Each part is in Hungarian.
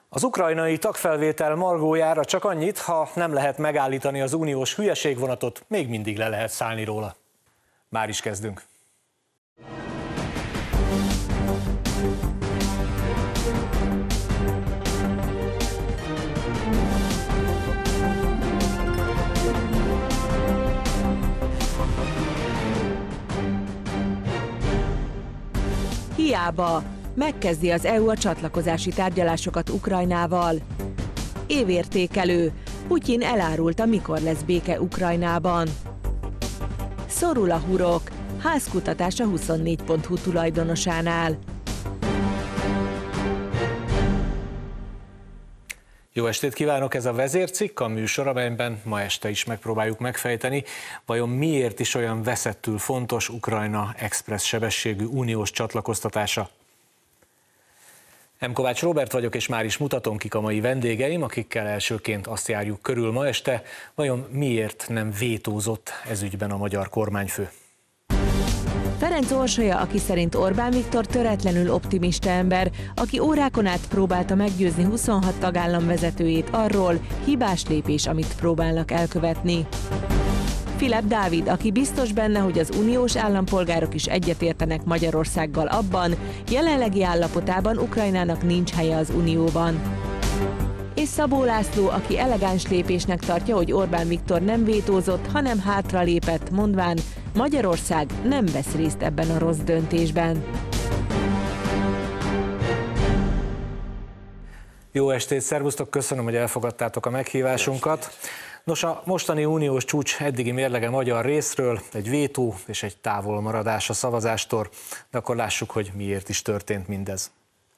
Az ukrajnai tagfelvétel margójára csak annyit, ha nem lehet megállítani az uniós hülyeségvonatot, még mindig le lehet szállni róla. Már is kezdünk. Hiába. Megkezdi az EU a csatlakozási tárgyalásokat Ukrajnával. Évértékelő. Putyin elárulta, mikor lesz béke Ukrajnában. Szorul a hurok. Házkutatás a 24.hu tulajdonosánál. Jó estét kívánok, ez a Vezércikk, a műsor, amelyben ma este is megpróbáljuk megfejteni, vajon miért is olyan veszettül fontos Ukrajna expressz sebességű uniós csatlakoztatása. M. Kovács Róbert vagyok, és már is mutatom, kik a mai vendégeim, akikkel elsőként azt járjuk körül ma este, vajon miért nem vétózott ez ügyben a magyar kormányfő. Ferenc Orsolya, aki szerint Orbán Viktor töretlenül optimista ember, aki órákon át próbálta meggyőzni 26 tagállam vezetőjét arról, hibás lépés, amit próbálnak elkövetni. Philipp Dávid, aki biztos benne, hogy az uniós állampolgárok is egyetértenek Magyarországgal abban, jelenlegi állapotában Ukrajnának nincs helye az unióban. És Szabó László, aki elegáns lépésnek tartja, hogy Orbán Viktor nem vétózott, hanem hátralépett, mondván, Magyarország nem vesz részt ebben a rossz döntésben. Jó estét, szervusztok, köszönöm, hogy elfogadtátok a meghívásunkat. Nos, a mostani uniós csúcs eddigi mérlege magyar részről egy vétó és egy távolmaradás a szavazástól, de akkor lássuk, hogy miért is történt mindez.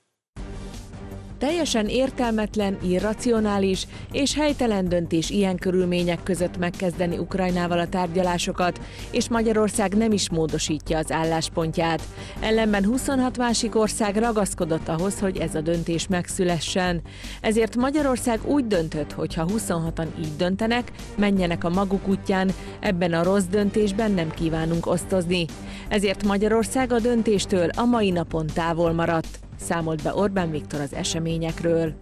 Teljesen értelmetlen, irracionális és helytelen döntés ilyen körülmények között megkezdeni Ukrajnával a tárgyalásokat, és Magyarország nem is módosítja az álláspontját. Ellenben 26 másik ország ragaszkodott ahhoz, hogy ez a döntés megszülessen. Ezért Magyarország úgy döntött, hogy ha 26-an így döntenek, menjenek a maguk útján, ebben a rossz döntésben nem kívánunk osztozni. Ezért Magyarország a döntéstől a mai napon távol maradt. Számolt be Orbán Viktor az eseményekről.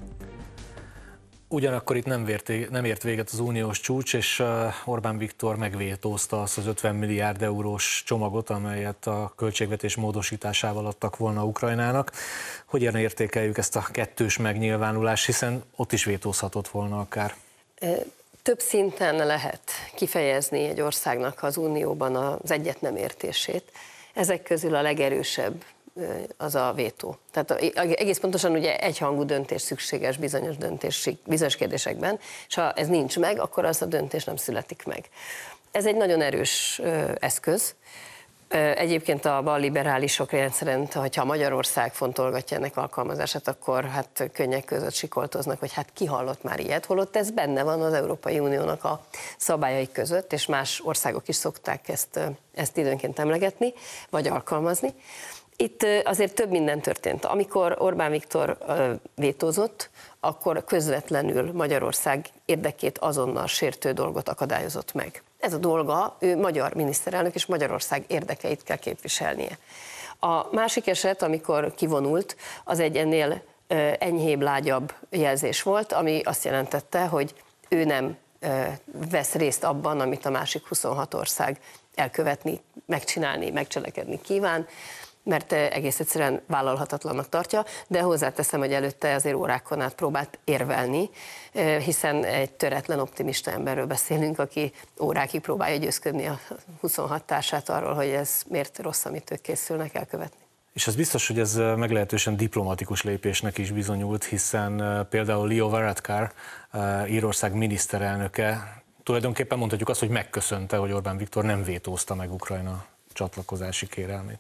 Ugyanakkor itt nem ért véget az uniós csúcs, és Orbán Viktor megvétózta azt az 50 milliárd eurós csomagot, amelyet a költségvetés módosításával adtak volna Ukrajnának. Hogyan értékeljük ezt a kettős megnyilvánulást, hiszen ott is vétózhatott volna akár? Több szinten lehet kifejezni egy országnak az unióban az egyet nem értését. Ezek közül a legerősebb az a vétó. Tehát egész pontosan ugye egyhangú döntés szükséges bizonyos kérdésekben, és ha ez nincs meg, akkor az a döntés nem születik meg. Ez egy nagyon erős eszköz. Egyébként a balliberálisok rendszerint, hogyha Magyarország fontolgatja ennek alkalmazását, akkor hát könnyek között sikoltoznak, hogy hát ki hallott már ilyet, holott ez benne van az Európai Uniónak a szabályai között, és más országok is szokták ezt időnként emlegetni, vagy alkalmazni. Itt azért több minden történt. Amikor Orbán Viktor vétózott, akkor közvetlenül Magyarország érdekét azonnal sértő dolgot akadályozott meg. Ez a dolga, ő magyar miniszterelnök, és Magyarország érdekeit kell képviselnie. A másik eset, amikor kivonult, az egy ennél enyhébb, lágyabb jelzés volt, ami azt jelentette, hogy ő nem vesz részt abban, amit a másik 26 ország elkövetni, megcsinálni, megcselekedni kíván, mert egész egyszerűen vállalhatatlannak tartja, de hozzáteszem, hogy előtte azért órákon át próbált érvelni, hiszen egy töretlen optimista emberről beszélünk, aki órákig próbálja győzködni a 26 társát arról, hogy ez miért rossz, amit ők készülnek elkövetni. És az biztos, hogy ez meglehetősen diplomatikus lépésnek is bizonyult, hiszen például Leo Varadkar, Írország miniszterelnöke, tulajdonképpen mondhatjuk azt, hogy megköszönte, hogy Orbán Viktor nem vétózta meg Ukrajna csatlakozási kérelmét.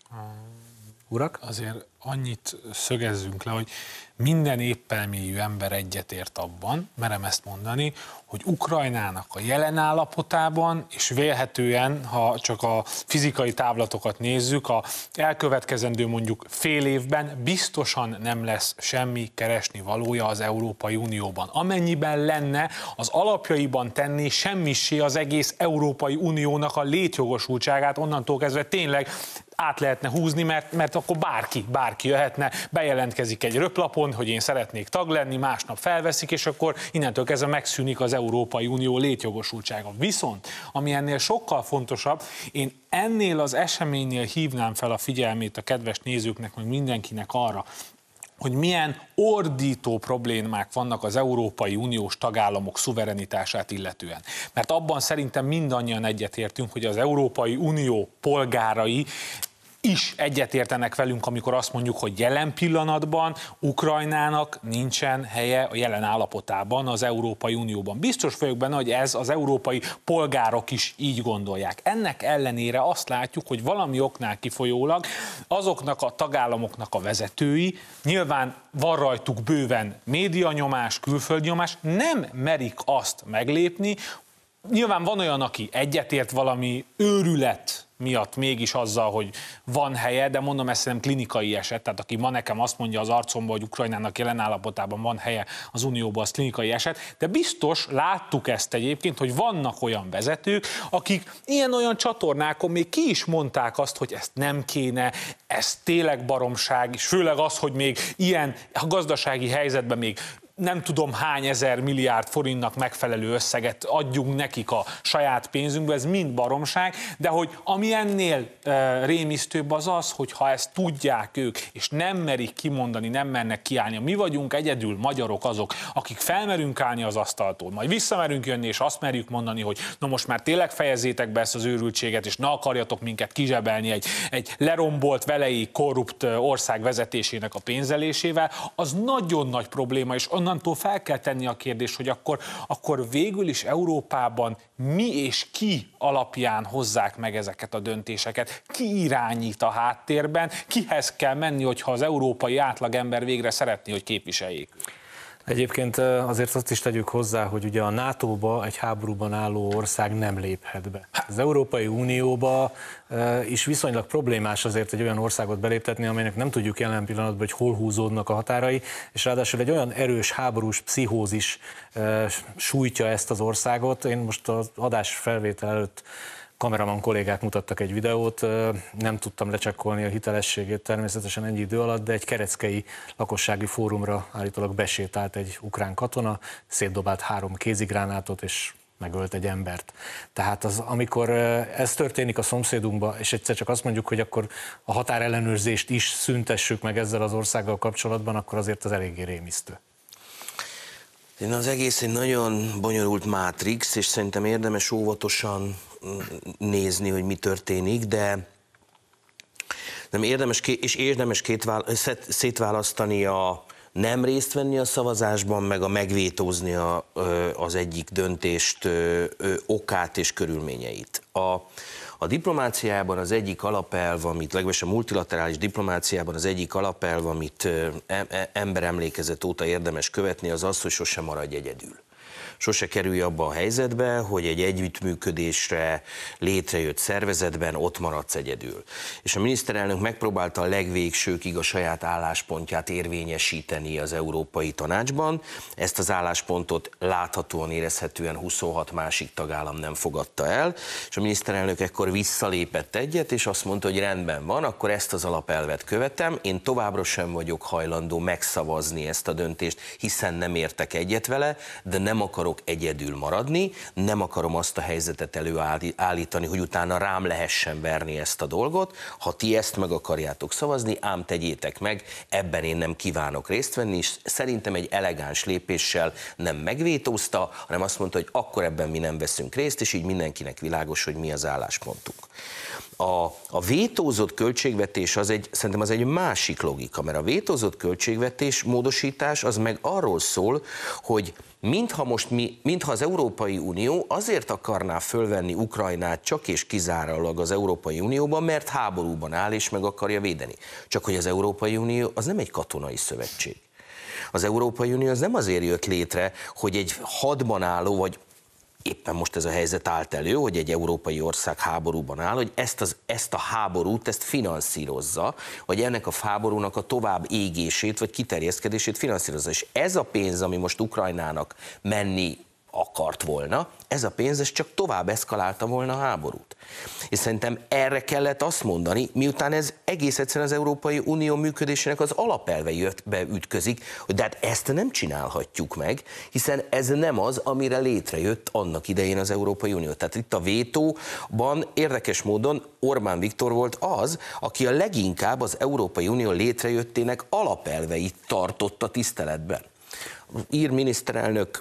Urak? Azért annyit szögezzünk le, hogy minden éppelmélyű ember egyetért abban, merem ezt mondani, hogy Ukrajnának a jelen állapotában, és vélhetően, ha csak a fizikai távlatokat nézzük, a elkövetkezendő mondjuk fél évben biztosan nem lesz semmi keresni valója az Európai Unióban. Amennyiben lenne, az alapjaiban tenni semmissé az egész Európai Uniónak a létjogosultságát, onnantól kezdve tényleg át lehetne húzni, mert akkor bárki bárki jöhetne, bejelentkezik egy röplapon, hogy én szeretnék tag lenni, másnap felveszik, és akkor innentől kezdve megszűnik az Európai Unió létjogosultsága. Viszont, ami ennél sokkal fontosabb, én ennél az eseménynél hívnám fel a figyelmét a kedves nézőknek, meg mindenkinek arra, hogy milyen ordító problémák vannak az Európai Uniós tagállamok szuverenitását illetően. Mert abban szerintem mindannyian egyetértünk, hogy az Európai Unió polgárai is egyetértenek velünk, amikor azt mondjuk, hogy jelen pillanatban Ukrajnának nincsen helye a jelen állapotában az Európai Unióban. Biztos vagyok benne, hogy ez az európai polgárok is így gondolják. Ennek ellenére azt látjuk, hogy valami oknál kifolyólag azoknak a tagállamoknak a vezetői, nyilván van rajtuk bőven médianyomás, külföldnyomás, nem merik azt meglépni. Nyilván van olyan, aki egyetért valami őrület miatt mégis azzal, hogy van helye, de mondom, ez szerintem klinikai eset, tehát aki ma nekem azt mondja az arcomba, hogy Ukrajnának jelen állapotában van helye az Unióban, az klinikai eset, de biztos láttuk ezt egyébként, hogy vannak olyan vezetők, akik ilyen-olyan csatornákon még ki is mondták azt, hogy ezt nem kéne, ez tényleg baromság, és főleg az, hogy még ilyen gazdasági helyzetben még nem tudom hány ezer milliárd forintnak megfelelő összeget adjunk nekik a saját pénzünkbe, ez mind baromság, de hogy ami ennél rémisztőbb az az, hogy ha ezt tudják ők, és nem merik kimondani, nem mernek kiállni, mi vagyunk egyedül magyarok azok, akik felmerünk állni az asztaltól, majd visszamerünk jönni, és azt merjük mondani, hogy na most már tényleg fejezzétek be ezt az őrültséget, és ne akarjatok minket kizsebelni egy lerombolt, velei korrupt ország vezetésének a pénzelésével, az nagyon nagy probléma, és onnantól fel kell tenni a kérdést, hogy akkor végül is Európában mi és ki alapján hozzák meg ezeket a döntéseket, ki irányít a háttérben, kihez kell menni, hogyha az európai átlagember végre szeretné, hogy képviseljék. Egyébként azért azt is tegyük hozzá, hogy ugye a NATO-ba egy háborúban álló ország nem léphet be. Az Európai Unióba is viszonylag problémás azért egy olyan országot beléptetni, amelynek nem tudjuk jelen pillanatban, hogy hol húzódnak a határai, és ráadásul egy olyan erős háborús pszichózis sújtja ezt az országot. Én most az adás felvétel előtt kameraman kollégák mutattak egy videót, nem tudtam lecsekkolni a hitelességét természetesen ennyi idő alatt, de egy kereckei lakossági fórumra állítólag besétált egy ukrán katona, szétdobált 3 kézigránátot és megölt egy embert. Tehát amikor ez történik a szomszédunkban, és egyszer csak azt mondjuk, hogy akkor a határellenőrzést is szüntessük meg ezzel az országgal kapcsolatban, akkor azért az eléggé rémisztő. Az egész egy nagyon bonyolult mátrix, és szerintem érdemes óvatosan nézni, hogy mi történik, de nem érdemes, és érdemes szétválasztani a nem részt venni a szavazásban, meg a megvétózni az egyik döntést okát és körülményeit. A diplomáciában az egyik alapelv, amit legalábbis a multilaterális diplomáciában az egyik alapelv, amit emberemlékezet óta érdemes követni, az az, hogy sosem maradj egyedül. Sose kerülj abba a helyzetbe, hogy egy együttműködésre létrejött szervezetben ott maradsz egyedül. És a miniszterelnök megpróbálta a legvégsőkig a saját álláspontját érvényesíteni az Európai Tanácsban. Ezt az álláspontot láthatóan, érezhetően 26 másik tagállam nem fogadta el, és a miniszterelnök ekkor visszalépett egyet, és azt mondta, hogy rendben van, akkor ezt az alapelvet követem, én továbbra sem vagyok hajlandó megszavazni ezt a döntést, hiszen nem értek egyet vele, de nem akarok egyedül maradni, nem akarom azt a helyzetet előállítani, hogy utána rám lehessen verni ezt a dolgot. Ha ti ezt meg akarjátok szavazni, ám tegyétek meg, ebben én nem kívánok részt venni, és szerintem egy elegáns lépéssel nem megvétózta, hanem azt mondta, hogy akkor ebben mi nem veszünk részt, és így mindenkinek világos, hogy mi az álláspontunk. A vétózott költségvetés szerintem az egy másik logika, mert a vétózott költségvetés módosítás az meg arról szól, hogy mintha az Európai Unió azért akarná fölvenni Ukrajnát csak és kizárólag az Európai Unióban, mert háborúban áll és meg akarja védeni. Csak hogy az Európai Unió az nem egy katonai szövetség. Az Európai Unió az nem azért jött létre, hogy egy hadban álló, vagy éppen most ez a helyzet állt elő, hogy egy európai ország háborúban áll, hogy ezt a háborút, ezt finanszírozza, vagy ennek a háborúnak a tovább égését, vagy kiterjeszkedését finanszírozza. És ez a pénz, ami most Ukrajnának menni akart volna, ez a pénz ez csak tovább eszkalálta volna a háborút. És szerintem erre kellett azt mondani, miután ez egész egyszerűen az Európai Unió működésének az alapelveibe ütközik, hogy de hát ezt nem csinálhatjuk meg, hiszen ez nem az, amire létrejött annak idején az Európai Unió. Tehát itt a vétóban érdekes módon Orbán Viktor volt az, aki a leginkább az Európai Unió létrejöttének alapelveit tartotta tiszteletben. Az ír miniszterelnök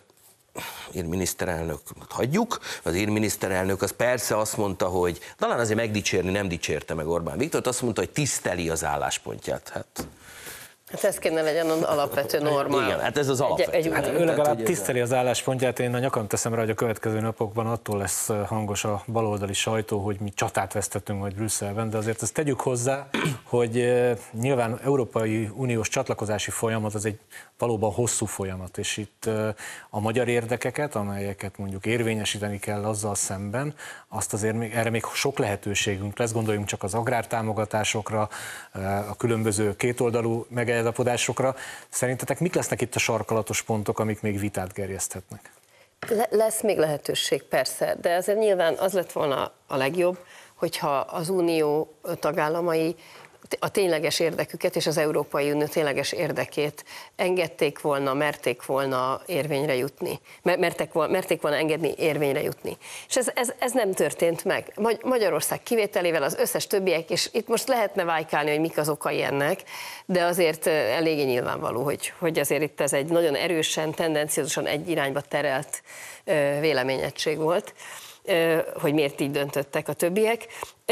hagyjuk, az ír miniszterelnök az persze azt mondta, hogy talán azért megdicsérni nem dicsérte meg Orbán Viktort, azt mondta, hogy tiszteli az álláspontját. Hát ez kéne legyen az alapvető norma. Igen, hát ez az alapvető. Hát ő legalább tiszteli az álláspontját, én a nyakam teszem rá, hogy a következő napokban attól lesz hangos a baloldali sajtó, hogy mi csatát vesztettünk majd Brüsszelben, de azért ezt tegyük hozzá, hogy nyilván Európai Uniós csatlakozási folyamat az egy valóban hosszú folyamat, és itt a magyar érdekeket, amelyeket mondjuk érvényesíteni kell azzal szemben, azt azért erre még sok lehetőségünk lesz, gondoljunk csak az agrártámogatásokra, a különböző kétoldalú megállapodásokra. Szerintetek mik lesznek itt a sarkalatos pontok, amik még vitát gerjeszthetnek? Lesz még lehetőség, persze, de azért nyilván az lett volna a legjobb, hogyha az Unió tagállamai a tényleges érdeküket és az Európai Unió tényleges érdekét engedték volna, merték volna érvényre jutni. Merték volna engedni érvényre jutni. És ez nem történt meg. Magyarország kivételével az összes többiek, és itt most lehetne vájkálni, hogy mik az okai ennek, de azért eléggé nyilvánvaló, hogy azért itt ez egy nagyon erősen, tendenciózusan egy irányba terelt véleményegység volt, hogy miért így döntöttek a többiek.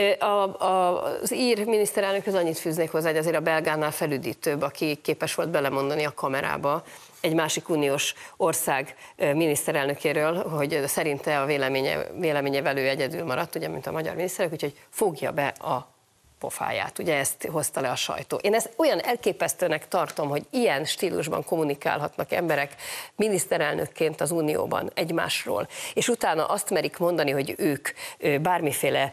Az ír miniszterelnökhöz annyit fűznék hozzá, hogy azért a belgánál felüdítőbb, aki képes volt belemondani a kamerába egy másik uniós ország miniszterelnökéről, hogy szerinte a véleménye ő egyedül maradt, ugye, mint a magyar miniszterelnök, úgyhogy fogja be a pofáját. Ugye ezt hozta le a sajtó. Én ezt olyan elképesztőnek tartom, hogy ilyen stílusban kommunikálhatnak emberek miniszterelnökként az Unióban egymásról, és utána azt merik mondani, hogy ők bármiféle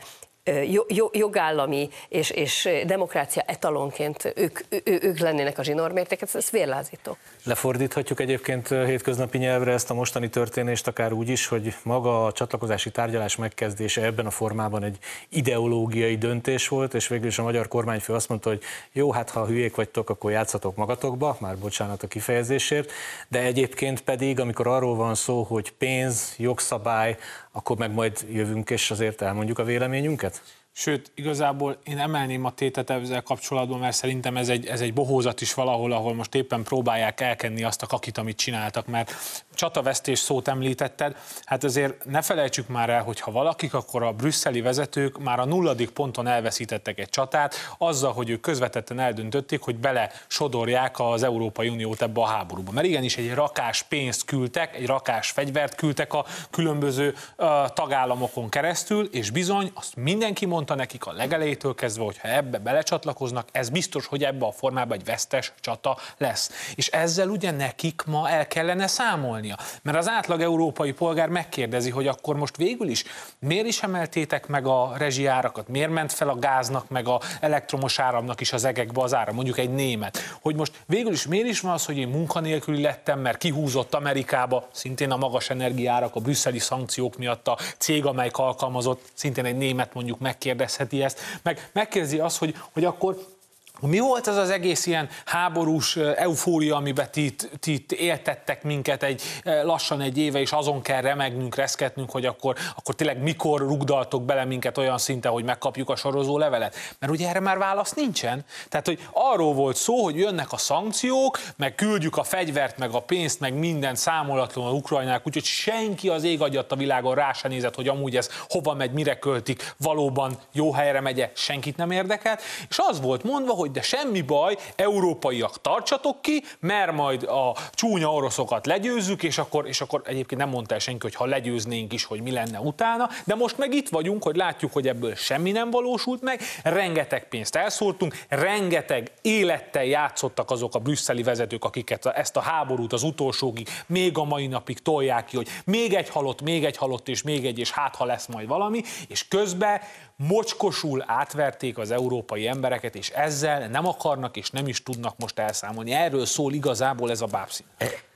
jogállami és demokrácia etalonként ők lennének a zsinórmértéket, ez vérlázító. Lefordíthatjuk egyébként hétköznapi nyelvre ezt a mostani történést akár úgy is, hogy maga a csatlakozási tárgyalás megkezdése ebben a formában egy ideológiai döntés volt, és végül is a magyar kormányfő azt mondta, hogy jó, hát ha hülyék vagytok, akkor játszatok magatokba, már bocsánat a kifejezésért, de egyébként pedig, amikor arról van szó, hogy pénz, jogszabály, akkor meg majd jövünk és azért elmondjuk a véleményünket? Sőt, igazából én emelném a tétet ezzel kapcsolatban, mert szerintem ez egy bohózat is valahol, ahol most éppen próbálják elkenni azt a kakit, amit csináltak, mert csatavesztés szót említetted, hát azért ne felejtsük már el, hogy ha valakik, akkor a brüsszeli vezetők már a 0. ponton elveszítettek egy csatát, azzal, hogy ők közvetetten eldöntötték, hogy bele sodorják az Európai Uniót ebbe a háborúba. Mert igenis egy rakás pénzt küldtek, egy rakás fegyvert küldtek a különböző tagállamokon keresztül, és bizony azt mindenki mondta nekik a legelejétől kezdve, hogy ha ebbe belecsatlakoznak, ez biztos, hogy ebbe a formában egy vesztes csata lesz. És ezzel ugye nekik ma el kellene számolnia. Mert az átlag európai polgár megkérdezi, hogy akkor most végül is miért is emeltétek meg a rezsiárakat, miért ment fel a gáznak, meg az elektromos áramnak is az egekbe az ára, mondjuk egy német. Hogy most végül is miért is van az, hogy én munkanélküli lettem, mert kihúzott Amerikába, szintén a magas energiárak, a brüsszeli szankciók miatt a cég, amelyik alkalmazott, szintén egy német mondjuk megkérdezheti ezt, meg megkérdezi azt, hogy akkor mi volt az az egész ilyen háborús eufória, amiben ti éltettek minket lassan egy éve, és azon kell remegnünk, reszketnünk, hogy akkor tényleg mikor rugdaltok bele minket olyan szinten, hogy megkapjuk a sorozólevelet? Mert ugye erre már válasz nincsen. Tehát, hogy arról volt szó, hogy jönnek a szankciók, meg küldjük a fegyvert, meg a pénzt, meg minden számolatlanul Ukrajnának, úgyhogy senki az ég adjat a világon rá se nézett, hogy amúgy ez hova megy, mire költik, valóban jó helyre megye, senkit nem érdekelt, és az volt mondva, hogy de semmi baj, európaiak, tartsatok ki, mert majd a csúnya oroszokat legyőzzük, és akkor egyébként nem mondta el senki, hogy ha legyőznénk is, hogy mi lenne utána, de most meg itt vagyunk, hogy látjuk, hogy ebből semmi nem valósult meg, rengeteg pénzt elszórtunk, rengeteg élettel játszottak azok a brüsszeli vezetők, akiket ezt a háborút az utolsókig, még a mai napig tolják ki, hogy még egy halott, és még egy, és hát ha lesz majd valami, és közben mocskosul átverték az európai embereket, és ezzel nem akarnak és nem is tudnak most elszámolni. Erről szól igazából ez a bábszín.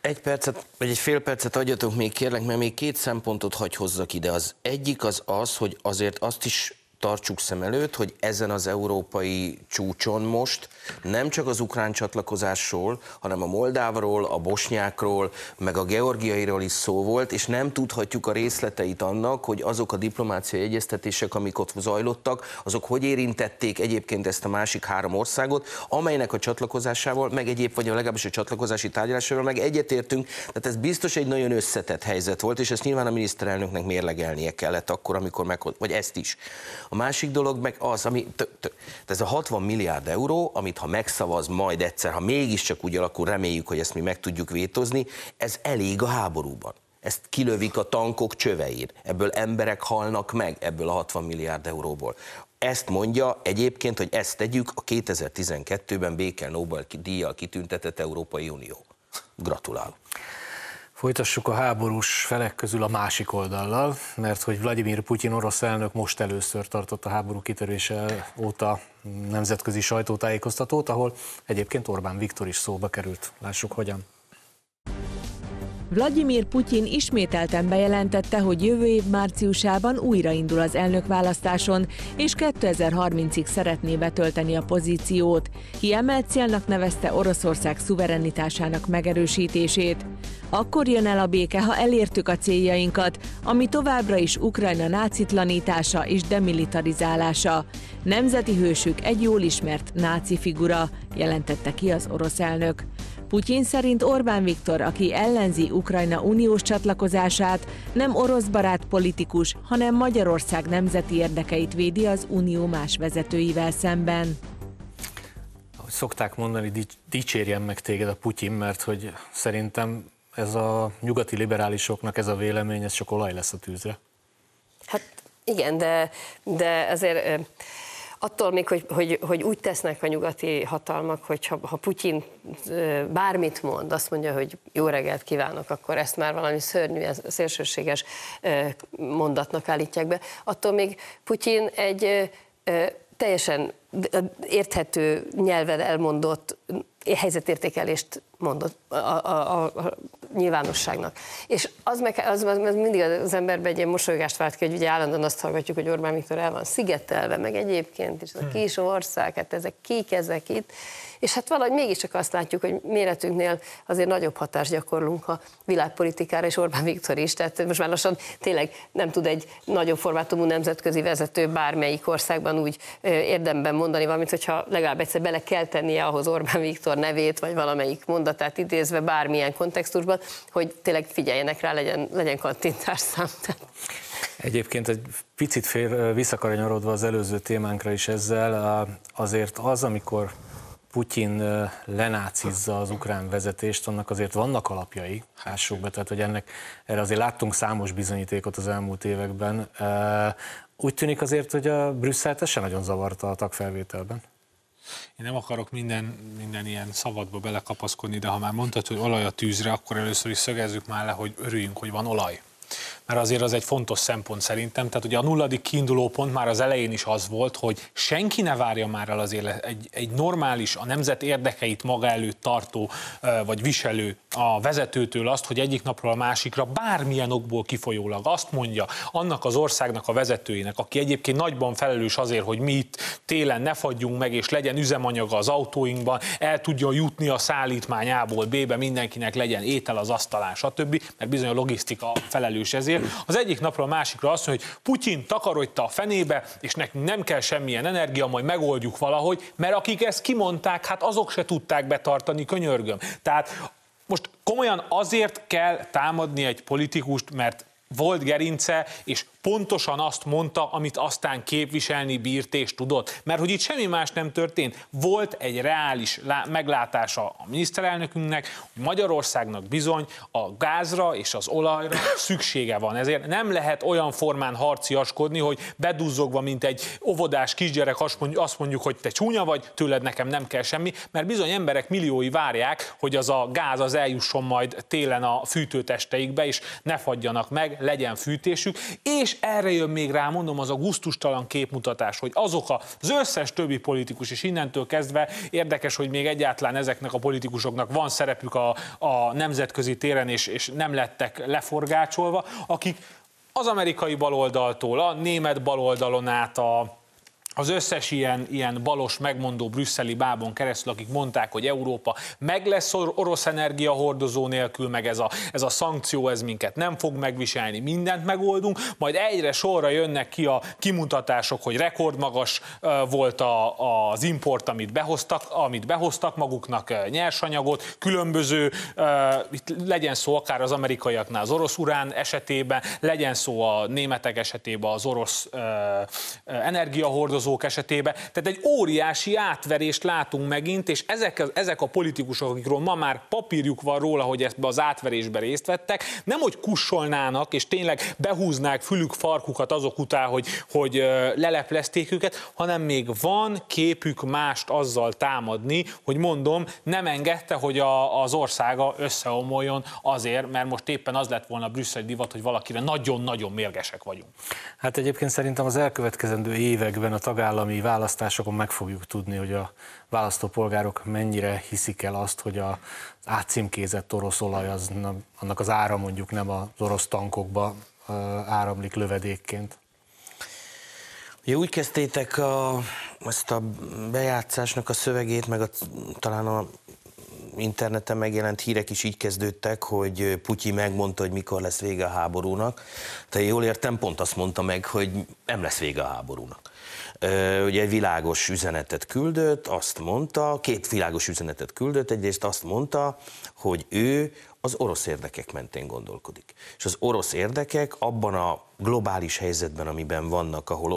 Egy percet, vagy egy fél percet adjatok még kérlek, mert még két szempontot hagy hozzak ide. Az egyik az, hogy azért azt is tartsuk szem előtt, hogy ezen az európai csúcson most nem csak az ukrán csatlakozásról, hanem a moldávról, a bosnyákról, meg a georgiairól is szó volt, és nem tudhatjuk a részleteit annak, hogy azok a diplomáciai egyeztetések, amik ott zajlottak, azok hogy érintették egyébként ezt a másik három országot, amelynek a csatlakozásával, meg egyéb, vagy legalábbis a csatlakozási tárgyalásával meg egyetértünk. Tehát ez biztos egy nagyon összetett helyzet volt, és ezt nyilván a miniszterelnöknek mérlegelnie kellett akkor, amikor vagy ezt is. A másik dolog meg az, ami ez a 60 milliárd euró, amit ha megszavaz majd egyszer, ha mégiscsak úgy alakul, reméljük, hogy ezt mi meg tudjuk vétózni, ez elég a háborúban. Ezt kilövik a tankok csövein. Ebből emberek halnak meg, ebből a 60 milliárd euróból. Ezt mondja egyébként, hogy ezt tegyük a 2012-ben béke Nobel-díjjal kitüntetett Európai Unió. Gratulálok. Folytassuk a háborús felek közül a másik oldallal, mert hogy Vladimir Putyin orosz elnök most először tartott a háború kitörése óta nemzetközi sajtótájékoztatót, ahol egyébként Orbán Viktor is szóba került. Lássuk hogyan. Vladimir Putyin ismételten bejelentette, hogy jövő év márciusában újraindul az elnökválasztáson, és 2030-ig szeretné betölteni a pozíciót. Kiemelt célnak nevezte Oroszország szuverenitásának megerősítését. Akkor jön el a béke, ha elértük a céljainkat, ami továbbra is Ukrajna nácitlanítása és demilitarizálása. Nemzeti hősük egy jól ismert náci figura, jelentette ki az orosz elnök. Putyin szerint Orbán Viktor, aki ellenzi Ukrajna uniós csatlakozását, nem oroszbarát politikus, hanem Magyarország nemzeti érdekeit védi az unió más vezetőivel szemben. Ahogy szokták mondani, dicsérjen meg téged a Putyin, mert hogy szerintem ez a nyugati liberálisoknak ez a vélemény, ez csak olaj lesz a tűzre. Hát igen, de azért attól még, hogy úgy tesznek a nyugati hatalmak, hogy ha Putyin bármit mond, azt mondja, hogy jó reggelt kívánok, akkor ezt már valami szörnyű, szélsőséges mondatnak állítják be. Attól még Putyin egy teljesen érthető nyelven elmondott helyzetértékelést mondott a nyilvánosságnak. És az mindig az emberben egy ilyen mosolygást vált ki, hogy ugye állandóan azt hallgatjuk, hogy Orbán Viktor el van szigetelve, meg egyébként is, ez a kis ország, hát ezek kik ezek itt, és hát valahogy mégiscsak azt látjuk, hogy méretünknél azért nagyobb hatást gyakorlunk a világpolitikára, és Orbán Viktor is, tehát most már lassan tényleg nem tud egy nagyobb formátumú nemzetközi vezető bármelyik országban úgy érdemben mondani valamit, hogyha legalább egyszer bele kell tennie ahhoz Orbán Viktor nevét, vagy valamelyik mondatát idézve bármilyen kontextusban, hogy tényleg figyeljenek rá, legyen kantintásszám. Egyébként egy picit visszakanyarodva az előző témánkra is ezzel, azért az, amikor Putyin lenácizza az ukrán vezetést, annak azért vannak alapjai, lássuk be, tehát hogy erre azért láttunk számos bizonyítékot az elmúlt években. Úgy tűnik azért, hogy a Brüsszelt ez sem nagyon zavarta a tagfelvételben. Én nem akarok minden ilyen szavadba belekapaszkodni, de ha már mondtad, hogy olaj a tűzre, akkor először is szögezzük már le, hogy örüljünk, hogy van olaj. Mert azért az egy fontos szempont szerintem. Tehát ugye a nulladik kiinduló pont már az elején is az volt, hogy senki ne várja már el azért egy normális, a nemzet érdekeit maga előtt tartó vagy viselő a vezetőtől azt, hogy egyik napról a másikra bármilyen okból kifolyólag azt mondja annak az országnak a vezetőjének, aki egyébként nagyban felelős azért, hogy mi itt télen ne fagyjunk meg, és legyen üzemanyaga az autóinkban, el tudjon jutni a szállítmány A-ból B-be, mindenkinek legyen étel az asztalán, stb., mert bizony a logisztika felelős ezért. Az egyik napról a másikra azt mondja, hogy Putyin takarodta a fenébe, és nekünk nem kell semmilyen energia, majd megoldjuk valahogy, mert akik ezt kimondták, hát azok se tudták betartani, könyörgöm. Tehát most komolyan azért kell támadni egy politikust, mert volt gerince, és pontosan azt mondta, amit aztán képviselni bírt és tudott. Mert hogy itt semmi más nem történt. Volt egy reális meglátása a miniszterelnökünknek, hogy Magyarországnak bizony a gázra és az olajra szüksége van. Ezért nem lehet olyan formán harciaskodni, hogy beduzzogva, mint egy óvodás kisgyerek azt mondjuk, hogy te csúnya vagy, tőled nekem nem kell semmi, mert bizony emberek milliói várják, hogy az a gáz az eljusson majd télen a fűtőtesteikbe, és ne fagyjanak meg, legyen fűtésük, és erre jön még rá, mondom, az a gusztustalan képmutatás, hogy azok az összes többi politikus, és innentől kezdve érdekes, hogy még egyáltalán ezeknek a politikusoknak van szerepük a nemzetközi téren, és nem lettek leforgácsolva, akik az amerikai baloldaltól, a német baloldalon át, az összes ilyen balos megmondó brüsszeli bábon keresztül, akik mondták, hogy Európa meg lesz orosz energiahordozó nélkül, meg ez a szankció, ez minket nem fog megviselni, mindent megoldunk, majd egyre sorra jönnek ki a kimutatások, hogy rekordmagas volt az import, amit behoztak maguknak, nyersanyagot, különböző, legyen szó akár az amerikaiaknál az orosz urán esetében, legyen szó a németek esetében az orosz energiahordozó esetében. Tehát egy óriási átverést látunk megint, és ezek a politikusok, akikről ma már papírjuk van róla, hogy ebbe az átverésbe részt vettek, nem hogy kussolnának, és tényleg behúznák fülük farkukat azok után, hogy leleplezték őket, hanem még van képük mást azzal támadni, hogy mondom, nem engedte, hogy az országa összeomoljon azért, mert most éppen az lett volna a brüsszeli divat, hogy valakire nagyon-nagyon mérgesek vagyunk. Hát egyébként szerintem az elkövetkezendő években a tagállami választásokon meg fogjuk tudni, hogy a választópolgárok mennyire hiszik el azt, hogy az átcímkézett orosz olaj, annak az ára mondjuk nem az orosz tankokba áramlik lövedékként. Ugye úgy kezdtétek ezt a bejátszásnak a szövegét, meg talán a interneten megjelent hírek is így kezdődtek, hogy Putyin megmondta, hogy mikor lesz vége a háborúnak. Tehát jól értem, pont azt mondta meg, hogy nem lesz vége a háborúnak. Ugye egy világos üzenetet küldött, azt mondta, két világos üzenetet küldött, egyrészt azt mondta, hogy ő az orosz érdekek mentén gondolkodik. És az orosz érdekek abban a globális helyzetben, amiben vannak, ahol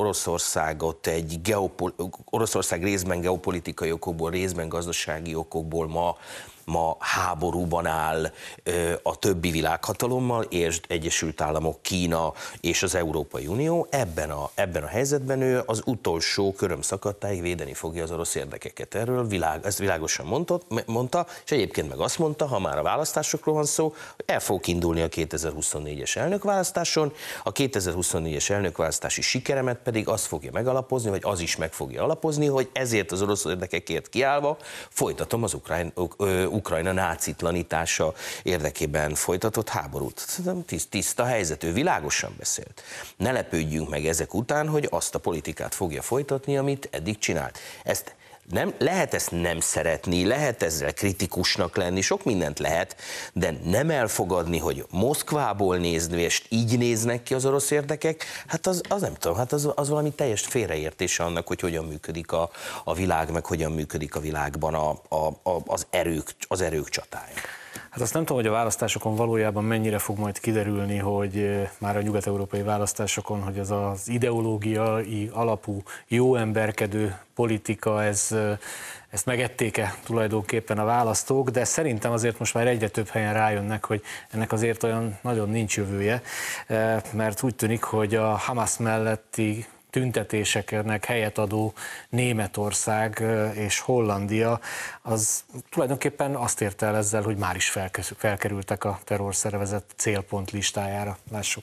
Oroszország részben geopolitikai okokból, részben gazdasági okokból ma háborúban áll a többi világhatalommal, és Egyesült Államok, Kína és az Európai Unió, ebben a helyzetben ő az utolsó körömszakadtáig védeni fogja az orosz érdekeket. Ezt világosan mondta, és egyébként meg azt mondta, ha már a választásokról van szó, hogy el fog indulni a 2024-es elnökválasztáson, a 2024-es elnökválasztási sikeremet pedig az fogja megalapozni, vagy az is meg fogja alapozni, hogy ezért az orosz érdekekért kiállva folytatom az Ukrajna nácitlanítása érdekében folytatott háborút. Tiszta helyzet, ő világosan beszélt. Ne lepődjünk meg ezek után, hogy azt a politikát fogja folytatni, amit eddig csinált. Lehet ezt nem szeretni, lehet ezzel kritikusnak lenni, sok mindent lehet, de nem elfogadni, hogy Moszkvából nézni, és így néznek ki az orosz érdekek, hát az nem tudom, hát az valami teljes félreértése annak, hogy hogyan működik a világ, meg hogyan működik a világban az erők csatája. Hát azt nem tudom, hogy a választásokon valójában mennyire fog majd kiderülni, hogy már a nyugat-európai választásokon, hogy ez az ideológiai alapú, jó emberkedő politika, ezt megették-e tulajdonképpen a választók, de szerintem azért most már egyre több helyen rájönnek, hogy ennek azért olyan nagyon nincs jövője, mert úgy tűnik, hogy a Hamas melletti tüntetéseknek helyet adó Németország és Hollandia, az tulajdonképpen azt érte el ezzel, hogy már is felkerültek a terrorszervezet célpont listájára. Lássuk.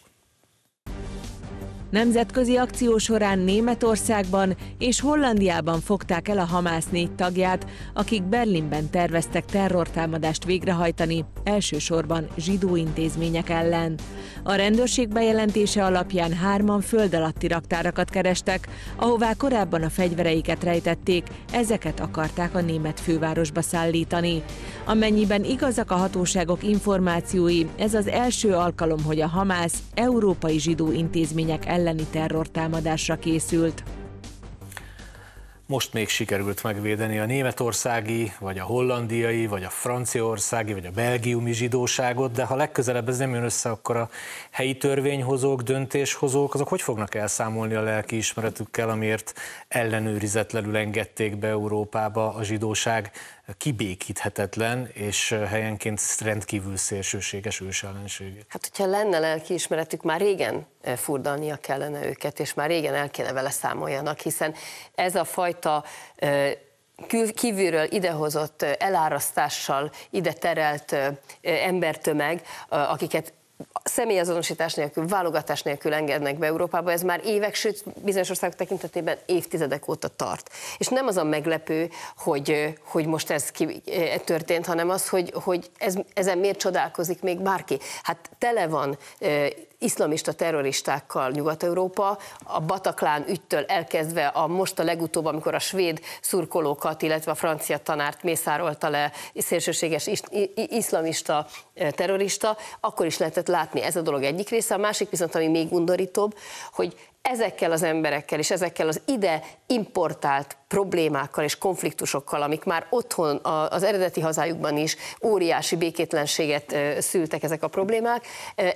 Nemzetközi akció során Németországban és Hollandiában fogták el a Hamász 4 tagját, akik Berlinben terveztek terrortámadást végrehajtani, elsősorban zsidó intézmények ellen. A rendőrség bejelentése alapján 3-an föld alatti raktárakat kerestek, ahová korábban a fegyvereiket rejtették, ezeket akarták a német fővárosba szállítani. Amennyiben igazak a hatóságok információi, ez az első alkalom, hogy a Hamász európai zsidó intézmények elleni terrortámadásra készült. Most még sikerült megvédeni a németországi, vagy a hollandiai, vagy a franciaországi, vagy a belgiumi zsidóságot, de ha legközelebb ez nem jön össze, akkor a helyi törvényhozók, döntéshozók, azok hogy fognak elszámolni a lelkiismeretükkel, amiért ellenőrizetlenül engedték be Európába a zsidóság kibékíthetetlen és helyenként rendkívül szélsőséges ősellenségét. Hát, hogyha lenne lelkiismeretük, már régen furdalnia kellene őket, és már régen el kéne vele számoljanak, hiszen ez a fajta kívülről idehozott elárasztással ide terelt embertömeg, akiket személyazonosítás nélkül, válogatás nélkül engednek be Európába, ez már évek, sőt bizonyos országok tekintetében évtizedek óta tart. És nem az a meglepő, hogy most ez történt, hanem az, hogy ezen miért csodálkozik még bárki. Hát tele van iszlamista terroristákkal Nyugat-Európa, a Bataclan ügytől elkezdve most a legutóbb, amikor a svéd szurkolókat, illetve a francia tanárt mészárolta le szélsőséges iszlamista terrorista, akkor is lehetett látni, ez a dolog egyik része. A másik viszont, ami még undorítóbb, hogy ezekkel az emberekkel és ezekkel az ide importált problémákkal és konfliktusokkal, amik már otthon az eredeti hazájukban is óriási békétlenséget szültek ezek a problémák,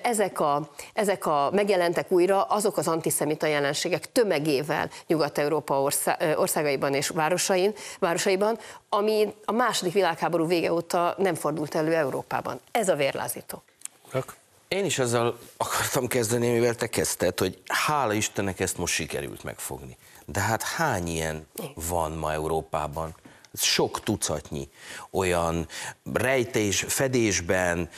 ezek megjelentek újra azok az antiszemita jelenségek tömegével Nyugat-Európa országaiban és városaiban, ami a II. Világháború vége óta nem fordult elő Európában. Ez a vérlázító. Én is azzal akartam kezdeni, mivel te kezdted, hogy hála Istennek ezt most sikerült megfogni. De hát hány ilyen van ma Európában? Sok tucatnyi olyan rejtés, fedésben,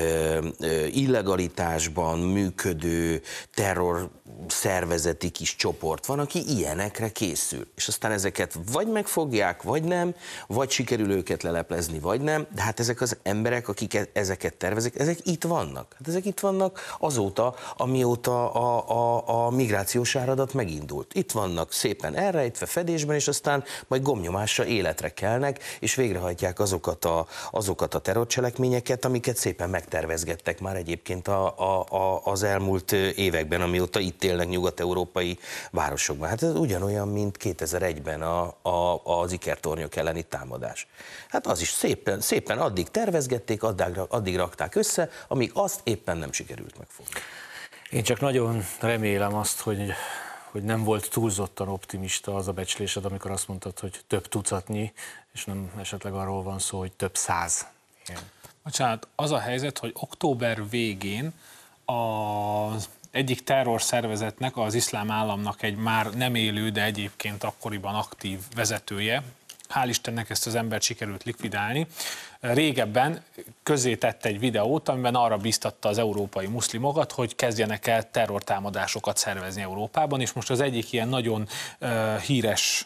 illegalitásban működő terrorszervezeti kis csoport van, aki ilyenekre készül. És aztán ezeket vagy megfogják, vagy nem, vagy sikerül őket leleplezni, vagy nem. De hát ezek az emberek, akik ezeket tervezik, ezek itt vannak. Hát ezek itt vannak azóta, amióta a migrációs áradat megindult. Itt vannak szépen elrejtve, fedésben, és aztán majd gomnyomásra életre kelnek, és végrehajtják azokat a terrorcselekményeket, amiket szépen megtervezgettek már egyébként az elmúlt években, amióta itt élnek nyugat-európai városokban. Hát ez ugyanolyan, mint 2001-ben az ikertornyok elleni támadás. Hát az is szépen addig tervezgették, addig rakták össze, amíg azt éppen nem sikerült megfogni. Én csak nagyon remélem azt, hogy nem volt túlzottan optimista az a becslésed, amikor azt mondtad, hogy több tucatnyi, és nem esetleg arról van szó, hogy több száz. Bocsánat, az a helyzet, hogy október végén az egyik terrorszervezetnek, az Iszlám Államnak egy már nem élő, de egyébként akkoriban aktív vezetője, hál' Istennek ezt az embert sikerült likvidálni, régebben közzétette egy videót, amiben arra bíztatta az európai muszlimokat, hogy kezdjenek el terrortámadásokat szervezni Európában, és most az egyik ilyen nagyon híres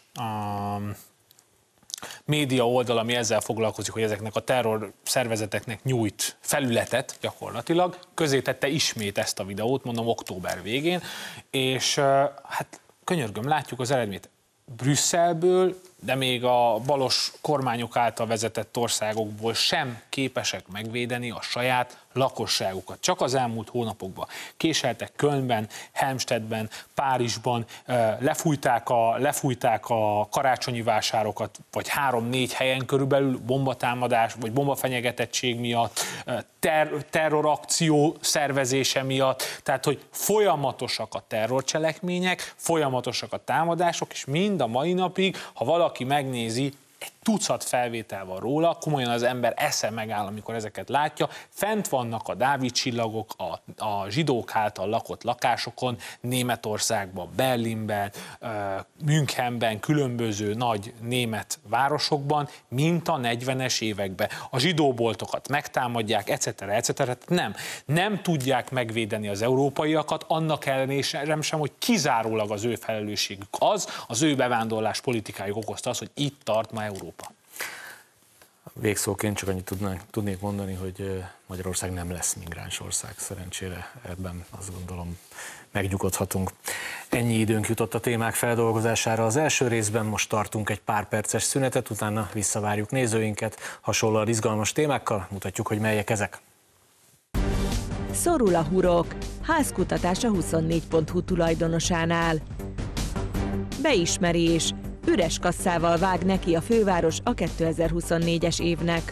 média oldal, ami ezzel foglalkozik, hogy ezeknek a terror szervezeteknek nyújt felületet gyakorlatilag, közzétette ismét ezt a videót, mondom október végén, és hát könyörgöm, látjuk az eredményt. Brüsszelből, de még a balos kormányok által vezetett országokból sem képesek megvédeni a saját lakosságukat. Csak az elmúlt hónapokban késeltek Kölnben, Helmstedtben, Párizsban, lefújták a karácsonyi vásárokat, vagy 3-4 helyen körülbelül bombatámadás, vagy bombafenyegetettség miatt, terrorakció szervezése miatt, tehát hogy folyamatosak a terrorcselekmények, folyamatosak a támadások, és mind a mai napig, ha valaki megnézi, egy tucat felvétel van róla, komolyan az ember esze megáll, amikor ezeket látja, fent vannak a Dávid-csillagok a zsidók által lakott lakásokon, Németországban, Berlinben, Münchenben, különböző nagy német városokban, mint a 40-es években. A zsidóboltokat megtámadják, etc. Nem tudják megvédeni az európaiakat, annak ellenére sem, hogy kizárólag az ő felelősségük az ő bevándorlás politikájuk okozta az, hogy itt tart ma Európa. Végszóként csak annyit tudnék mondani, hogy Magyarország nem lesz migráns ország, szerencsére ebben azt gondolom megnyugodhatunk. Ennyi időnk jutott a témák feldolgozására. Az első részben most tartunk egy pár perces szünetet, utána visszavárjuk nézőinket. Hasonlóan izgalmas témákkal mutatjuk, hogy melyek ezek. Szorul a hurok. Házkutatás a 24.hu tulajdonosánál. Beismerés. Üres kasszával vág neki a főváros a 2024-es évnek.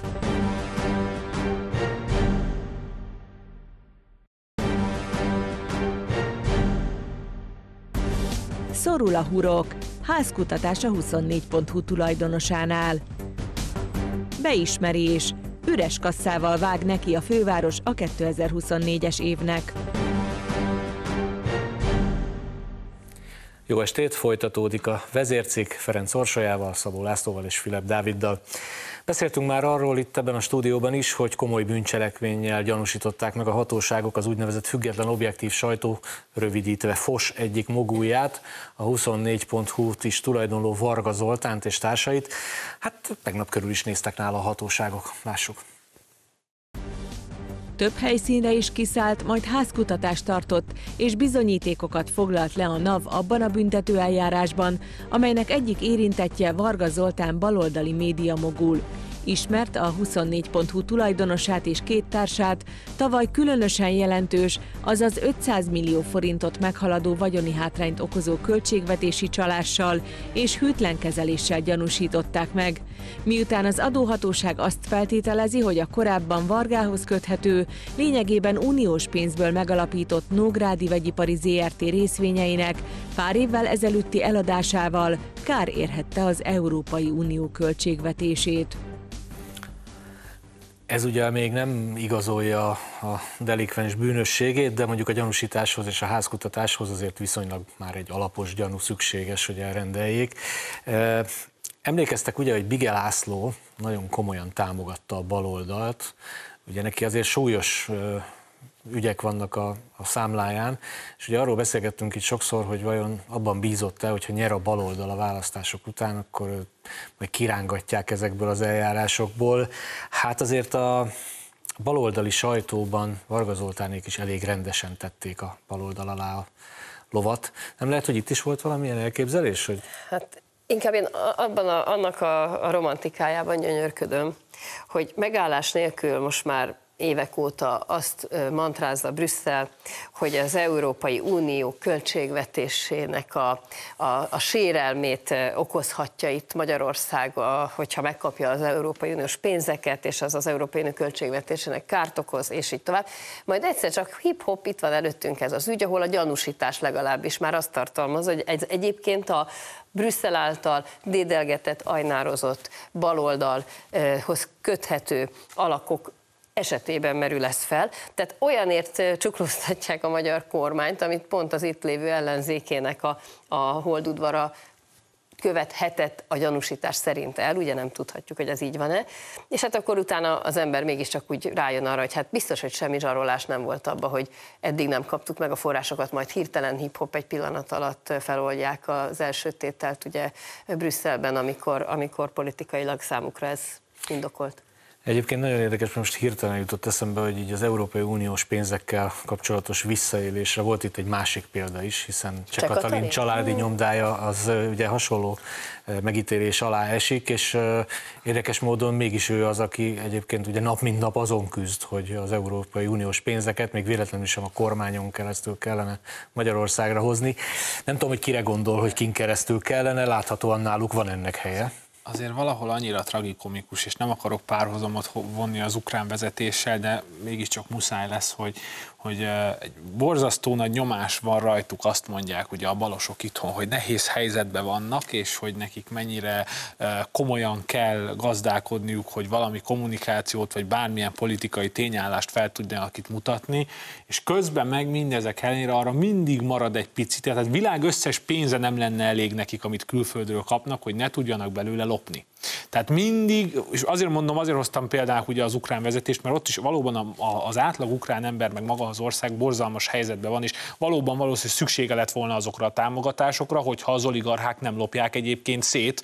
Szorul a hurok. Házkutatás a 24.hu tulajdonosánál. Beismerés. Üres kasszával vág neki a főváros a 2024-es évnek. Jó estét, folytatódik a vezércikk Ferenc Orsolyával, Szabó Lászlóval és Fülep Dáviddal. Beszéltünk már arról itt ebben a stúdióban is, hogy komoly bűncselekménnyel gyanúsították meg a hatóságok az úgynevezett független objektív sajtó, rövidítve FOS egyik mogulját, a 24.hu-t is tulajdonló Varga Zoltánt és társait. Hát tegnap körül is néztek nála a hatóságok, lássuk. Több helyszínre is kiszállt, majd házkutatást tartott, és bizonyítékokat foglalt le a NAV abban a büntetőeljárásban, amelynek egyik érintettje Varga Zoltán baloldali médiamogul. Ismert a 24.hu tulajdonosát és két társát tavaly különösen jelentős, azaz 500 millió forintot meghaladó vagyoni hátrányt okozó költségvetési csalással és hűtlen kezeléssel gyanúsították meg. Miután az adóhatóság azt feltételezi, hogy a korábban Vargához köthető, lényegében uniós pénzből megalapított Nógrádi Vegyipari Zrt. Részvényeinek pár évvel ezelőtti eladásával kár érhette az Európai Unió költségvetését. Ez ugye még nem igazolja a delikvens bűnösségét, de mondjuk a gyanúsításhoz és a házkutatáshoz azért viszonylag már egy alapos gyanú szükséges, hogy elrendeljék. Emlékeztek ugye, hogy Bige László nagyon komolyan támogatta a baloldalt, ugye neki azért súlyos ügyek vannak a számláján, és ugye arról beszélgettünk itt sokszor, hogy vajon abban bízott-e, hogyha nyer a baloldal a választások után, akkor majd kirángatják ezekből az eljárásokból. Hát azért a baloldali sajtóban Varga Zoltánék is elég rendesen tették a baloldal alá a lovat. Nem lehet, hogy itt is volt valamilyen elképzelés? Hogy... Hát inkább én annak a romantikájában gyönyörködöm, hogy megállás nélkül most már évek óta azt mantrázza Brüsszel, hogy az Európai Unió költségvetésének a sérelmét okozhatja itt Magyarország, hogyha megkapja az Európai Uniós pénzeket, és az Európai Unió költségvetésének kárt okoz, és így tovább. Majd egyszer csak hip-hop, itt van előttünk ez az ügy, ahol a gyanúsítás legalábbis már azt tartalmaz, hogy egyébként a Brüsszel által dédelgetett, ajnározott baloldalhoz köthető alakok esetében merül ez fel. Tehát olyanért csuklóztatják a magyar kormányt, amit pont az itt lévő ellenzékének a holdudvara követhetett a gyanúsítás szerint el, ugye nem tudhatjuk, hogy ez így van-e, és hát akkor utána az ember mégiscsak úgy rájön arra, hogy hát biztos, hogy semmi zsarolás nem volt abban, hogy eddig nem kaptuk meg a forrásokat, majd hirtelen hip-hop egy pillanat alatt feloldják az első tételt ugye Brüsszelben, amikor politikailag számukra ez indokolt. Egyébként nagyon érdekes, most hirtelen jutott eszembe, hogy így az Európai Uniós pénzekkel kapcsolatos visszaélésre volt itt egy másik példa is, hiszen Cseh Katalin családi nyomdája az ugye hasonló megítélés alá esik, és érdekes módon mégis ő az, aki egyébként ugye nap mint nap azon küzd, hogy az Európai Uniós pénzeket még véletlenül sem a kormányon keresztül kellene Magyarországra hozni. Nem tudom, hogy kire gondol, hogy kin keresztül kellene, láthatóan náluk van ennek helye. Azért valahol annyira tragikomikus, és nem akarok párhuzamot vonni az ukrán vezetéssel, de mégiscsak muszáj lesz, hogy egy borzasztó nagy nyomás van rajtuk, azt mondják ugye a balosok itthon, hogy nehéz helyzetben vannak, és hogy nekik mennyire komolyan kell gazdálkodniuk, hogy valami kommunikációt, vagy bármilyen politikai tényállást fel tudjanak itt mutatni, és közben meg mindezek ellenére arra mindig marad egy picit, tehát világ összes pénze nem lenne elég nekik, amit külföldről kapnak, hogy ne tudjanak belőle lopni. Tehát mindig, és azért mondom, azért hoztam például ugye az ukrán vezetést, mert ott is valóban az átlag ukrán ember, meg maga az ország borzalmas helyzetben van, és valóban valószínűleg szüksége lett volna azokra a támogatásokra, hogyha az oligarchák nem lopják egyébként szét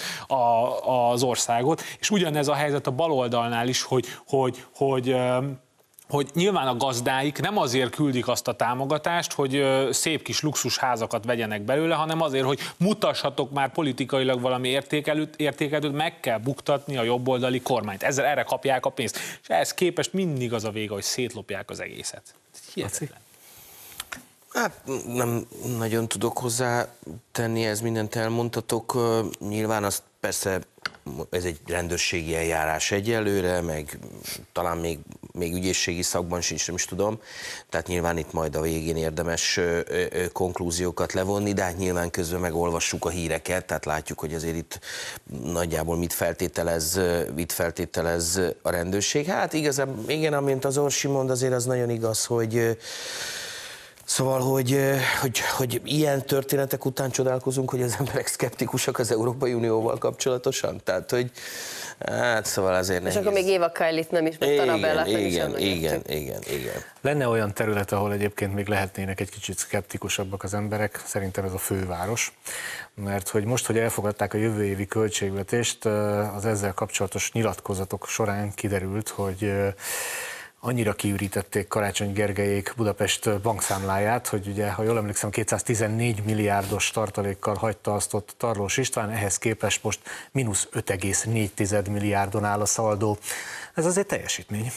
az országot. És ugyanez a helyzet a baloldalnál is, hogy nyilván a gazdáik nem azért küldik azt a támogatást, hogy szép kis luxusházakat vegyenek belőle, hanem azért, hogy mutassatok már politikailag valami értékelőt, meg kell buktatni a jobboldali kormányt. Ezzel erre kapják a pénzt. És ehhez képest mindig az a vége, hogy szétlopják az egészet. Hihetetlen. Hát nem nagyon tudok hozzá tenni, ez mindent elmondtatok. Nyilván azt persze ez egy rendőrségi eljárás egyelőre, meg talán még ügyészségi szakban sincs, nem is tudom. Tehát nyilván itt majd a végén érdemes konklúziókat levonni, de hát nyilván közben megolvassuk a híreket, tehát látjuk, hogy azért itt nagyjából mit feltételez a rendőrség. Hát igazán, igen, amint az Orsi mond, azért az nagyon igaz, hogy Szóval, hogy ilyen történetek után csodálkozunk, hogy az emberek szkeptikusak az Európai Unióval kapcsolatosan. Tehát, hogy hát szóval azért nehéz. És akkor még Éva Kajlit nem is, meg Tarabellát nem is. Igen. Lenne olyan terület, ahol egyébként még lehetnének egy kicsit szkeptikusabbak az emberek, szerintem ez a főváros, mert hogy most, hogy elfogadták a jövő évi költségvetést, az ezzel kapcsolatos nyilatkozatok során kiderült, hogy annyira kiürítették Karácsony Gergelyék Budapest bankszámláját, hogy ugye, ha jól emlékszem, 214 milliárdos tartalékkal hagyta azt ott Tarlós István, ehhez képest most mínusz 5,4 milliárdon áll a szaldó. Ez azért teljesítmény.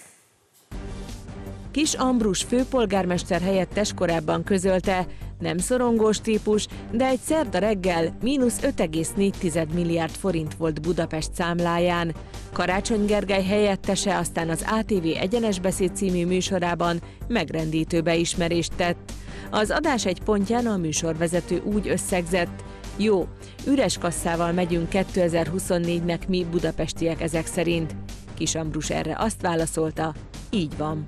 Kiss Ambrus főpolgármester helyettes korábban közölte, nem szorongós típus, de egy szerda reggel mínusz 5,4 milliárd forint volt Budapest számláján. Karácsony Gergely helyettese aztán az ATV Egyenes Beszéd című műsorában megrendítő beismerést tett. Az adás egy pontján a műsorvezető úgy összegzett: jó, üres kasszával megyünk 2024-nek mi budapestiek ezek szerint. Kiss Ambrus erre azt válaszolta, így van.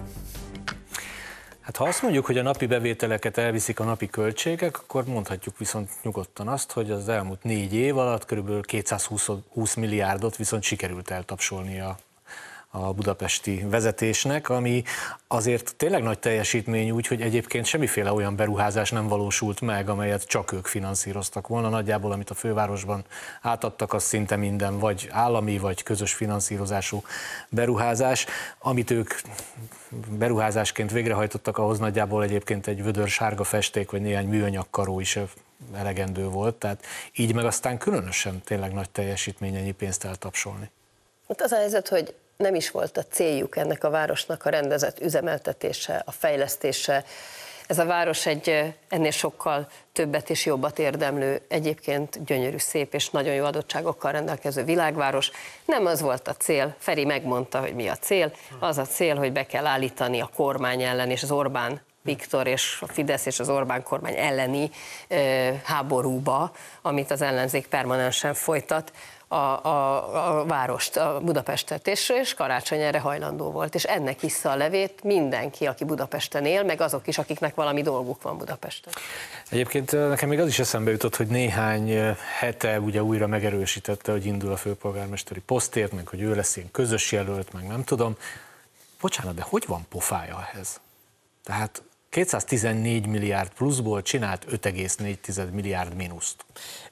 Hát ha azt mondjuk, hogy a napi bevételeket elviszik a napi költségek, akkor mondhatjuk viszont nyugodtan azt, hogy az elmúlt 4 év alatt kb. 220 milliárdot viszont sikerült eltapsolni a budapesti vezetésnek, ami azért tényleg nagy teljesítmény úgy, hogy egyébként semmiféle olyan beruházás nem valósult meg, amelyet csak ők finanszíroztak volna. Nagyjából, amit a fővárosban átadtak, az szinte minden vagy állami, vagy közös finanszírozású beruházás. Amit ők beruházásként végrehajtottak, ahhoz nagyjából egyébként egy vödör sárga festék, vagy néhány műanyag karó is elegendő volt. Tehát így meg aztán különösen tényleg nagy teljesítmény ennyi pénzt eltapsolni. Ott az a helyzet, hogy nem is volt a céljuk ennek a városnak a rendezett üzemeltetése, a fejlesztése. Ez a város egy ennél sokkal többet és jobbat érdemlő, egyébként gyönyörű, szép és nagyon jó adottságokkal rendelkező világváros. Nem az volt a cél, Feri megmondta, hogy mi a cél. Az a cél, hogy be kell állítani a kormány ellen és az Orbán Viktor és a Fidesz és az Orbán kormány elleni háborúba, amit az ellenzék permanensen folytat, a várost, a Budapestet, és Karácsony erre hajlandó volt, és ennek vissza a levét mindenki, aki Budapesten él, meg azok is, akiknek valami dolguk van Budapesten. Egyébként nekem még az is eszembe jutott, hogy néhány hete ugye újra megerősítette, hogy indul a főpolgármesteri posztért, meg hogy ő lesz ilyen közös jelölt, meg nem tudom. Bocsánat, de hogy van pofája ehhez? Tehát 214 milliárd pluszból csinált 5,4 milliárd mínuszt.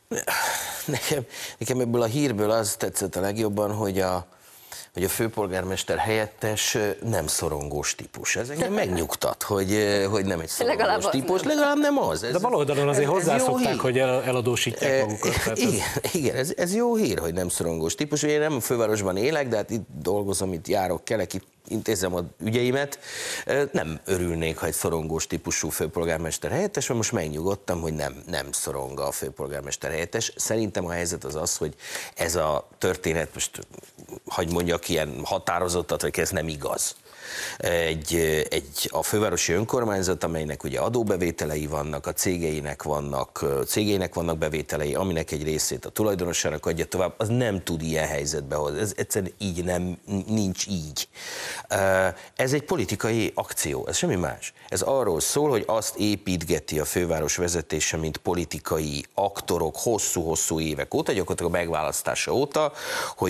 Nekem ebből a hírből az tetszett a legjobban, hogy a főpolgármester helyettes nem szorongós típus. Ez engem megnyugtat, hogy nem egy szorongós típus, legalább nem az. De baloldalon azért hozzászokták, hogy eladósítják magukat. Igen, ez jó hír, hogy nem szorongós típus. Én nem a fővárosban élek, de hát itt dolgozom, itt járok, kelek, itt intézem az ügyeimet. Nem örülnék, ha egy szorongós típusú főpolgármester helyettes, mert most megnyugodtam, hogy nem szorong a főpolgármester helyettes. Szerintem a helyzet az az, hogy ez a történet, most hagy mondjak ilyen határozottat, hogy ez nem igaz. A fővárosi önkormányzat, amelynek ugye adóbevételei vannak, a cégeinek vannak bevételei, aminek egy részét a tulajdonosának adja tovább, az nem tud ilyen helyzetbe hozni. Ez egyszerűen nincs így. Ez egy politikai akció, ez semmi más. Ez arról szól, hogy azt építgeti a főváros vezetése, mint politikai aktorok hosszú-hosszú évek óta, gyakorlatilag a megválasztása óta, hogy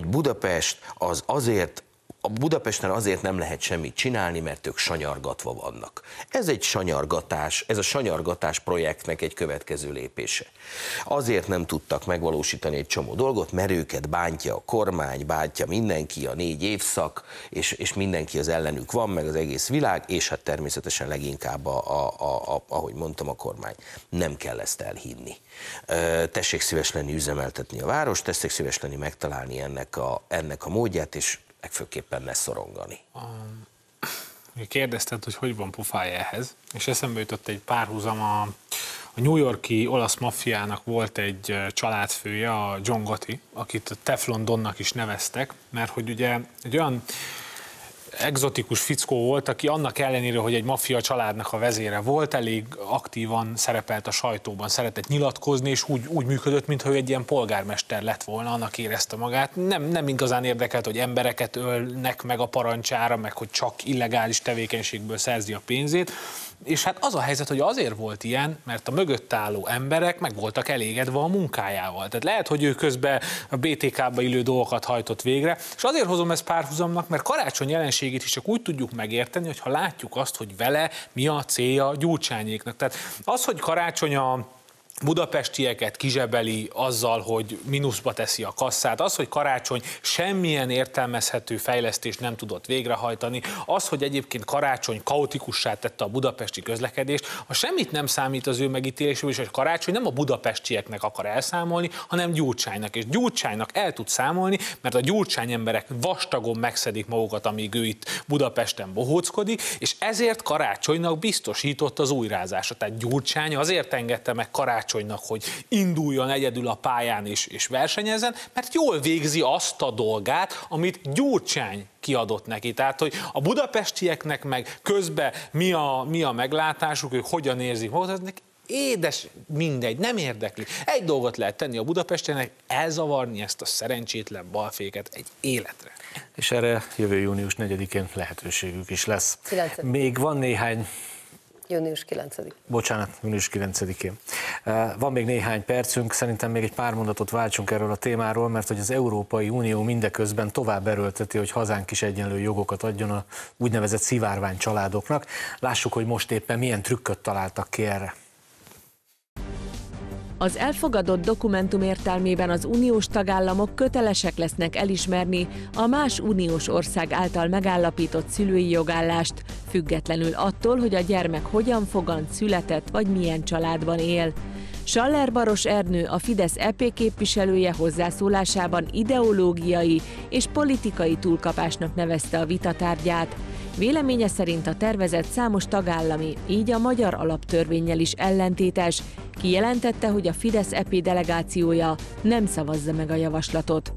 Budapesten azért nem lehet semmit csinálni, mert ők sanyargatva vannak. Ez egy sanyargatás, ez a sanyargatás projektnek egy következő lépése. Azért nem tudtak megvalósítani egy csomó dolgot, mert őket bántja a kormány, bántja mindenki, a 4 évszak, és mindenki az ellenük van, meg az egész világ, és hát természetesen leginkább, ahogy mondtam, a kormány. Nem kell ezt elhinni. Tessék szíves lenni üzemeltetni a várost, tessék szíves lenni megtalálni ennek a módját, és legfőképpen ne szorongani. Kérdezted, hogy van pofája ehhez, és eszembe jutott egy párhuzam, a New York-i olasz maffiának volt egy családfője, a John Gotti, akit Teflon Donnak is neveztek, mert hogy ugye egy olyan egzotikus fickó volt, aki annak ellenére, hogy egy maffia családnak a vezére volt, elég aktívan szerepelt a sajtóban, szeretett nyilatkozni, és úgy működött, mintha ő egy ilyen polgármester lett volna, annak érezte magát. Nem igazán érdekelt, hogy embereket ölnek meg a parancsára, meg hogy csak illegális tevékenységből szerzi a pénzét, És hát az a helyzet, hogy azért volt ilyen, mert a mögött álló emberek meg voltak elégedve a munkájával. Tehát lehet, hogy ő közben a BTK-ba illő dolgokat hajtott végre, és azért hozom ezt párhuzamnak, mert Karácsony jelenségét is csak úgy tudjuk megérteni, hogyha látjuk azt, hogy vele mi a célja Gyurcsányéknak. Tehát az, hogy Karácsony a budapestieket kizsebeli azzal, hogy mínuszba teszi a kasszát, az, hogy Karácsony semmilyen értelmezhető fejlesztést nem tudott végrehajtani, az, hogy egyébként Karácsony kaotikussá tette a budapesti közlekedést, a semmit nem számít az ő megítéléséből, és hogy Karácsony nem a budapestieknek akar elszámolni, hanem Gyurcsánynak, és Gyurcsánynak el tud számolni, mert a Gyurcsány emberek vastagon megszedik magukat, amíg ő itt Budapesten bohóckodik, és ezért Karácsonynak biztosított az újrázása. Tehát Gyurcsány azért engedte meg Karácsonynak, hogy induljon egyedül a pályán és versenyezzen, mert jól végzi azt a dolgát, amit Gyurcsány kiadott neki. Tehát, hogy a budapestieknek meg közben mi a meglátásuk, ők hogyan érzik magukat, édes, mindegy, nem érdekli. Egy dolgot lehet tenni a budapestieknek, elzavarni ezt a szerencsétlen balféket egy életre. És erre jövő június 4-én lehetőségük is lesz. 9. Még van néhány... Június 9. Bocsánat, június 9-én. Van még néhány percünk, szerintem még egy pár mondatot váltsunk erről a témáról, mert hogy az Európai Unió mindeközben tovább erőlteti, hogy hazánk is egyenlő jogokat adjon a úgynevezett szivárvány családoknak. Lássuk, hogy most éppen milyen trükköt találtak ki erre. Az elfogadott dokumentum értelmében az uniós tagállamok kötelesek lesznek elismerni a más uniós ország által megállapított szülői jogállást, függetlenül attól, hogy a gyermek hogyan fogant, született vagy milyen családban él. Schaller Baros Ernő, a Fidesz EP képviselője hozzászólásában ideológiai és politikai túlkapásnak nevezte a vitatárgyát. Véleménye szerint a tervezet számos tagállami, így a magyar alaptörvénnyel is ellentétes. Kijelentette, hogy a Fidesz EP delegációja nem szavazza meg a javaslatot.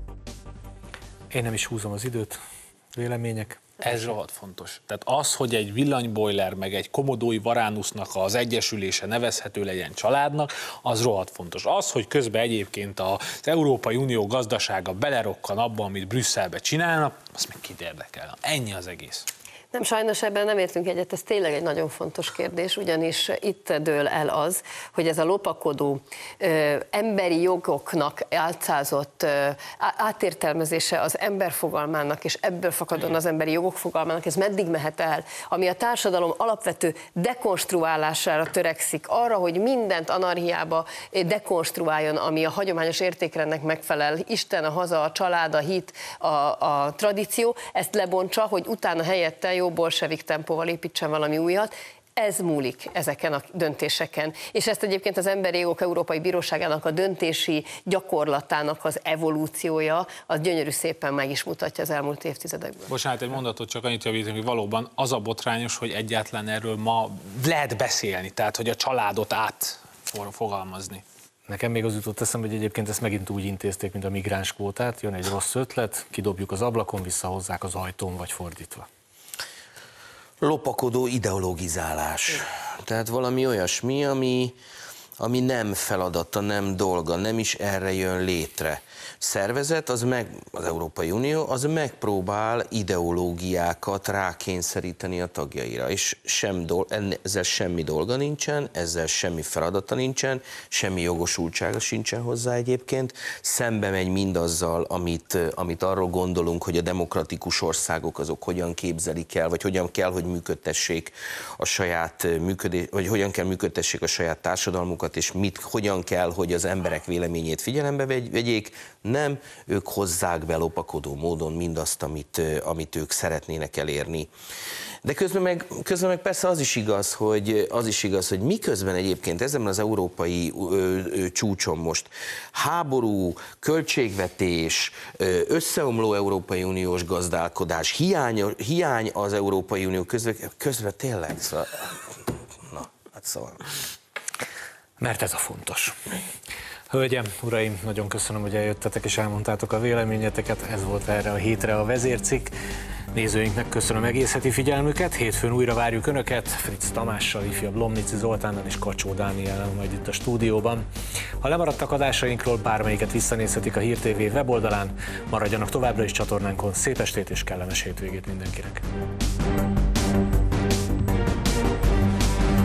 Én nem is húzom az időt. Vélemények? Ez rohadt fontos. Tehát az, hogy egy villanybojler meg egy komodói Varánusznak az egyesülése nevezhető legyen családnak, az rohadt fontos. Az, hogy közben egyébként az Európai Unió gazdasága belerokkan abban, amit Brüsszelbe csinálnak, azt meg kit érdekel. Ennyi az egész. Nem, sajnos ebben nem értünk egyet, ez tényleg egy nagyon fontos kérdés, ugyanis itt dől el az, hogy ez a lopakodó emberi jogoknak álcázott átértelmezése az ember fogalmának, és ebből fakadóan az emberi jogok fogalmának, ez meddig mehet el, ami a társadalom alapvető dekonstruálására törekszik, arra, hogy mindent anarchiába dekonstruáljon, ami a hagyományos értékrendnek megfelel, Isten, a haza, a család, a hit, a tradíció, ezt lebontsa, hogy utána helyette jó bolsevik tempóval építsen valami újat. Ez múlik ezeken a döntéseken. És ezt egyébként az Emberi Jogok Európai Bíróságának a döntési gyakorlatának az evolúciója, az gyönyörű szépen meg is mutatja az elmúlt évtizedekben. Bocsánat, egy mondatot csak annyit javítani, hogy valóban az a botrányos, hogy egyáltalán erről ma lehet beszélni, tehát hogy a családot átfogalmazni. Nekem még az jutott eszembe, hogy egyébként ezt megint úgy intézték, mint a migránskvótát, jön egy rossz ötlet, kidobjuk az ablakon, visszahozzák az ajtón, vagy fordítva. Lopakodó ideologizálás. Tehát valami olyasmi, ami nem feladata, nem dolga, nem is erre jön létre. Szervezet, az Európai Unió, az megpróbál ideológiákat rákényszeríteni a tagjaira, és ezzel semmi dolga nincsen, ezzel semmi feladata nincsen, semmi jogosultsága sincsen hozzá egyébként, szembe megy mindazzal, amit arról gondolunk, hogy a demokratikus országok azok hogyan képzelik el, vagy hogyan kell, hogy működtessék a saját vagy hogyan kell működtessék a saját társadalmukat, és hogyan kell, hogy az emberek véleményét figyelembe vegyék. Nem, ők hozzák be lopakodó módon mindazt, amit ők szeretnének elérni. De közben meg persze az is igaz, hogy miközben egyébként ezen az európai csúcson most háború, költségvetés, összeomló Európai Uniós gazdálkodás, hiány az Európai Unió közben tényleg, szóval. Mert ez a fontos. Hölgyem, uraim, nagyon köszönöm, hogy eljöttetek és elmondtátok a véleményeteket. Ez volt erre a hétre a vezércikk. Nézőinknek köszönöm egész heti figyelmüket. Hétfőn újra várjuk Önöket, Fritz Tamással, ifjabb Lomnici Zoltánnal és Kacsó Dániellel majd itt a stúdióban. Ha lemaradtak adásainkról, bármelyiket visszanézhetik a Hír TV weboldalán. Maradjanak továbbra is csatornánkon. Szép estét és kellemes hétvégét mindenkinek!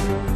Thank you.